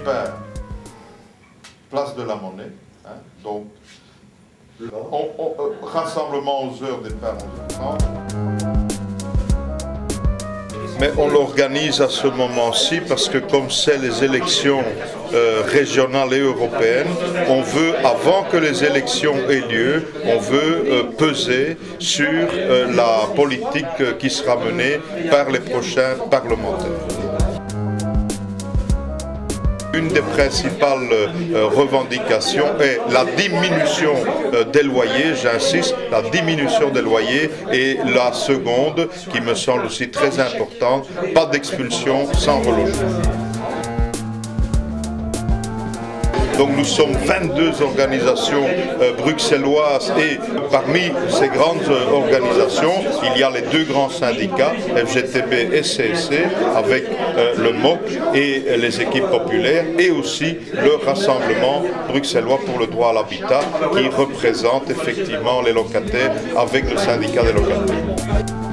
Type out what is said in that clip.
pain, place de la Monnaie. Hein, donc, rassemblement aux heures départ 11h30. Mais on l'organise à ce moment-ci parce que comme c'est les élections régionales et européennes, on veut, avant que les élections aient lieu, on veut peser sur la politique qui sera menée par les prochains parlementaires. Une des principales revendications est la diminution des loyers, j'insiste, la diminution des loyers, et la seconde, qui me semble aussi très importante, pas d'expulsion sans relogement. Donc nous sommes 22 organisations bruxelloises et parmi ces grandes organisations, il y a les deux grands syndicats, FGTB et CSC, avec le MOC et les équipes populaires, et aussi le Rassemblement bruxellois pour le droit à l'habitat qui représente effectivement les locataires avec le syndicat des locataires.